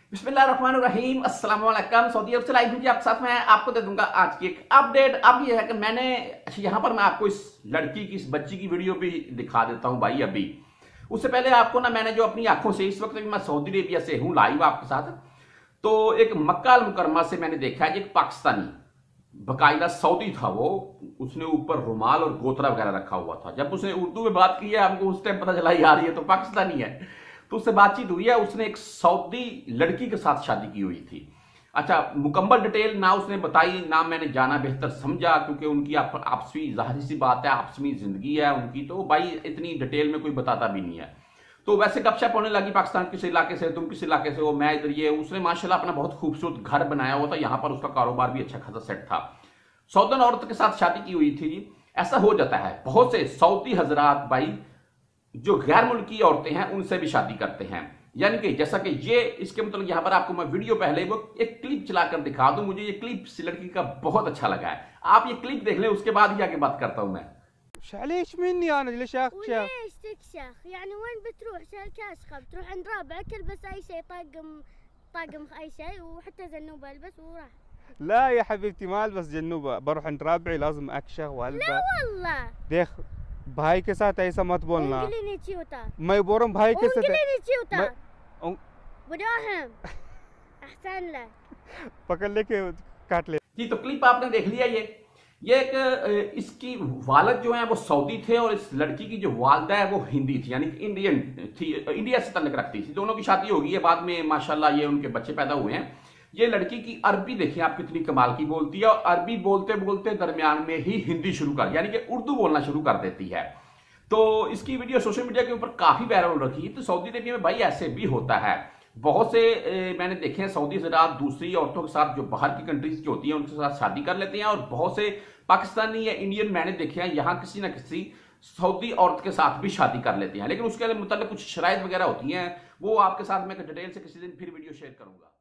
बिस्मिल्लाहिर्रहमानिर्रहीम, अस्सलाम वालेकुम। सऊदी अरब से लाइव हूं जी, आपके साथ मैं आपको दे दूंगा आज की एक अपडेट। अब ये है कि मैंने यहाँ पर मैं आपको इस लड़की की, इस बच्ची की वीडियो भी दिखा देता हूं भाई। अभी उससे पहले आपको ना, मैंने जो अपनी आंखों से, इस वक्त भी मैं सऊदी अरेबिया से हूं लाइव आपके साथ, तो एक मक्का अल मुकरमा से मैंने देखा है, एक पाकिस्तानी बकायदा सऊदी था वो, उसने ऊपर रुमाल और गोतरा वगैरह रखा हुआ था। जब उसने उर्दू में बात की है, हमको उस टाइम पता चला यार ये तो पाकिस्तानी है। तो उससे बातचीत हुई है, उसने एक सऊदी लड़की के साथ शादी की हुई थी। अच्छा, मुकम्मल डिटेल ना उसने बताई, ना मैंने जाना बेहतर समझा, क्योंकि उनकी आपसी, जाहिर सी बात है, आपसी जिंदगी है उनकी, तो भाई इतनी डिटेल में कोई बताता भी नहीं है। तो वैसे गपशप होने लगी, पाकिस्तान किस इलाके से, तुम किस इलाके से हो, मैं इधर। ये उसने माशाल्लाह अपना बहुत खूबसूरत घर बनाया हुआ था, यहां पर उसका कारोबार भी अच्छा खासा सेट था। सऊदन औरत के साथ शादी की हुई थी। ऐसा हो जाता है, बहुत से सऊदी हजरात भाई जो गैर मुल्की औरतें हैं उनसे भी शादी करते हैं। यानी कि जैसा कि ये, इसके मतलब यहां पर आपको मैं वीडियो पहले वो एक क्लिप चलाकर दिखा दूं। मुझे ये क्लिप इस लड़की का बहुत अच्छा लगा है, आप ये क्लिप देख लें, उसके बाद ही आगे बात करता हूं मैं। ليش مني انا ليش اخشى؟ وليش تكشخ؟ يعني وين بتروح كاشخه؟ بتروح عند رابعك البس اي شيء، طاقم اي شيء، وحتى زنوبه البس وراح. لا يا حبيبتي ما البس جنوبه، بروح عند رابعي لازم اكشخ والبس. لا والله देख भाई के साथ ऐसा मत बोलना। انقليني تشيوتا، मैं बोल रहा हूँ भाई के साथ انقليني تشيوتا मैं- بداهم احسن لك। पकड़ लेके काट ले। जी, तो क्लिप आपने देख लिया। ये एक इसकी वालद जो है वो सऊदी थे, और इस लड़की की जो वालदा है वो हिंदी थी, यानी कि इंडियन थी, इंडिया से तल्लुक रखती थी। दोनों की शादी हो गई है, बाद में माशाल्लाह ये उनके बच्चे पैदा हुए हैं। ये लड़की की अरबी देखिए आप कितनी कमाल की बोलती है, और अरबी बोलते बोलते दरमियान में ही हिंदी शुरू कर, यानी कि उर्दू बोलना शुरू कर देती है। तो इसकी वीडियो सोशल मीडिया के ऊपर काफी वायरल हो रखी है। तो सऊदी अरेबिया में भाई ऐसे भी होता है, बहुत से मैंने देखे हैं सऊदी हज़रात दूसरी औरतों के साथ, जो बाहर की कंट्रीज की होती हैं, उनके साथ शादी कर लेते हैं। और बहुत से पाकिस्तानी या इंडियन मैंने देखे हैं यहाँ किसी ना किसी सऊदी औरत के साथ भी शादी कर लेते हैं, लेकिन उसके मतलब कुछ शराइत वगैरह होती हैं, वो आपके साथ मैं डिटेल से किसी दिन फिर वीडियो शेयर करूंगा।